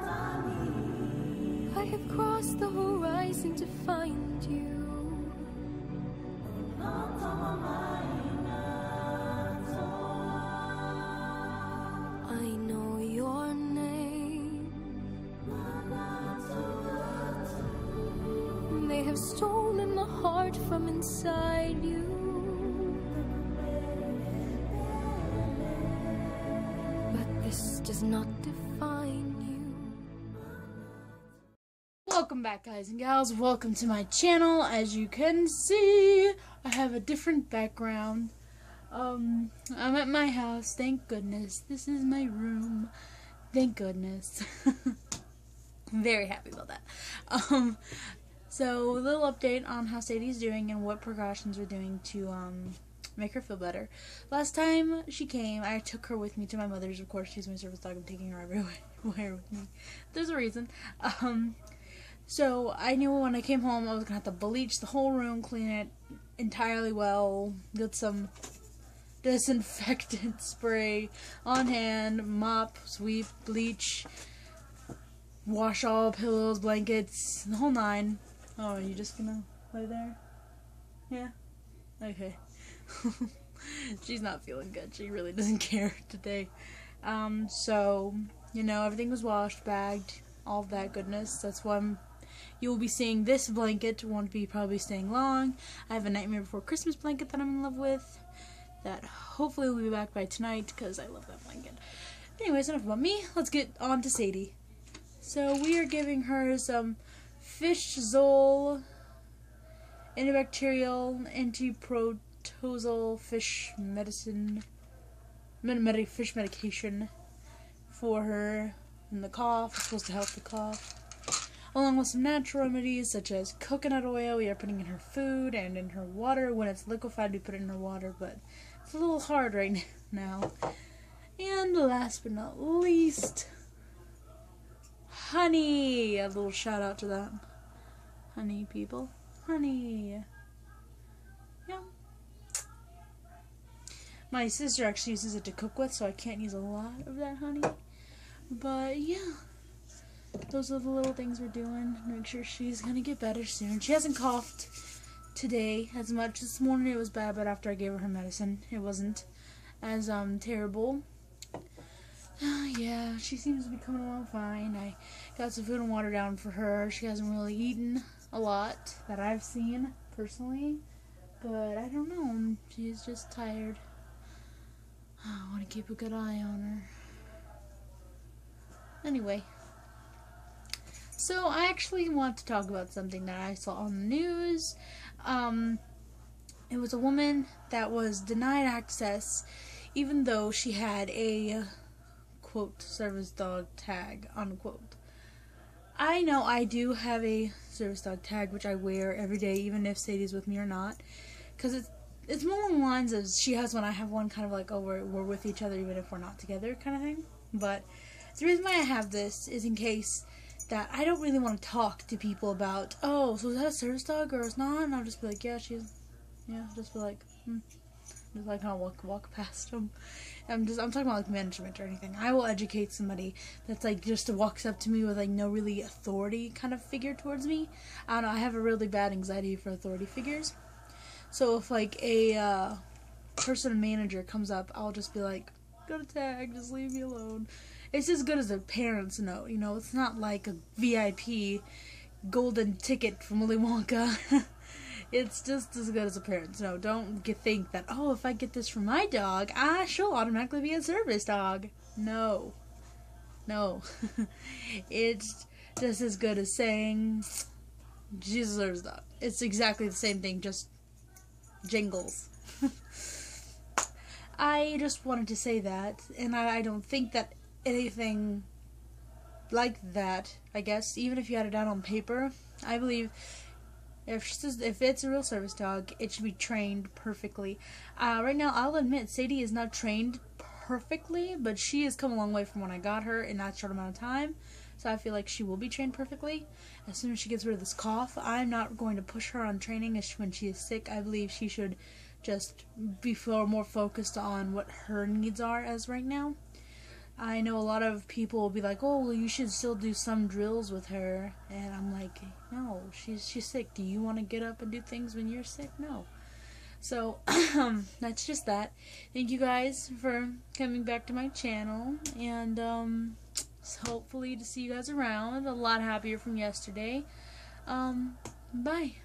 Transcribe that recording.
I have crossed the horizon to find you. I know your name. They have stolen the heart from inside you. But this does not define you. Welcome back, guys and gals. Welcome to my channel. As you can see, I have a different background. I'm at my house, thank goodness. This is my room, thank goodness. I'm very happy about that. So a little update on how Sadie's doing and what precautions we're doing to make her feel better. Last time she came, I took her with me to my mother's. Of course, she's my service dog. I'm taking her everywhere with me. There's a reason. So I knew when I came home I was gonna have to bleach the whole room, clean it entirely well, get some disinfectant spray on hand, mop, sweep, bleach, wash all pillows, blankets, the whole nine. Oh, are you just gonna lay there? Yeah? Okay. She's not feeling good. She really doesn't care today. So, you know, everything was washed, bagged, all of that goodness. That's why you will be seeing this blanket. Won't be probably staying long. I have a Nightmare Before Christmas blanket that I'm in love with. That hopefully will be back by tonight because I love that blanket. Anyways, enough about me. Let's get on to Sadie. So we are giving her some fish Zol antibacterial, antiprotozoal fish medicine, fish medication for her and the cough. It's supposed to help the cough, along with some natural remedies such as coconut oil. We are putting in her food and in her water. When it's liquefied, we put it in her water, but it's a little hard right now. And last but not least, honey. A little shout out to that. Honey, people. Honey. Yeah. My sister actually uses it to cook with, so I can't use a lot of that honey. But yeah. Those are the little things we're doing. Make sure she's gonna get better soon. She hasn't coughed today as much. This morning it was bad, but after I gave her medicine, it wasn't as terrible. Yeah, she seems to be coming along fine. I got some food and water down for her. She hasn't really eaten a lot that I've seen personally, but I don't know. She's just tired. I want to keep a good eye on her. Anyway. So, I actually want to talk about something that I saw on the news. It was a woman that was denied access even though she had a, quote, service dog tag, unquote. I know I do have a service dog tag, which I wear every day, even if Sadie's with me or not. Because it's more along the lines of she has one, I have one, kind of like, oh, we're with each other even if we're not together kind of thing. But the reason why I have this is in case that I don't really want to talk to people about, oh, so is that a service dog or it's not? And I'll just be like, yeah, she's, yeah, just be like, just like kind of walk past them. I'm talking about like management or anything. I will educate somebody that's like just walks up to me with like no really authority kind of figure towards me. I don't know, I have a really bad anxiety for authority figures. So if like a person manager comes up, I'll just be like, go to tag, just leave me alone. It's as good as a parent's note, you know. It's not like a VIP golden ticket from Willy Wonka. It's just as good as a parent's note. Don't think that, oh, if I get this from my dog, she'll automatically be a service dog. No. No. It's just as good as saying she's a service dog. It's exactly the same thing, just jingles. I just wanted to say that, and I don't think that anything like that, I guess, even if you had it down on paper, I believe if it's a real service dog, it should be trained perfectly. Right now, I'll admit, Sadie is not trained perfectly, but she has come a long way from when I got her in that short amount of time, so I feel like she will be trained perfectly. As soon as she gets rid of this cough, I'm not going to push her on training when she is sick. I believe she should just be more focused on what her needs are as right now. I know a lot of people will be like, oh, well, you should still do some drills with her. And I'm like, no, she's sick. Do you want to get up and do things when you're sick? No. So, that's just that. Thank you guys for coming back to my channel. And, hopefully to see you guys around. A lot happier from yesterday. Bye.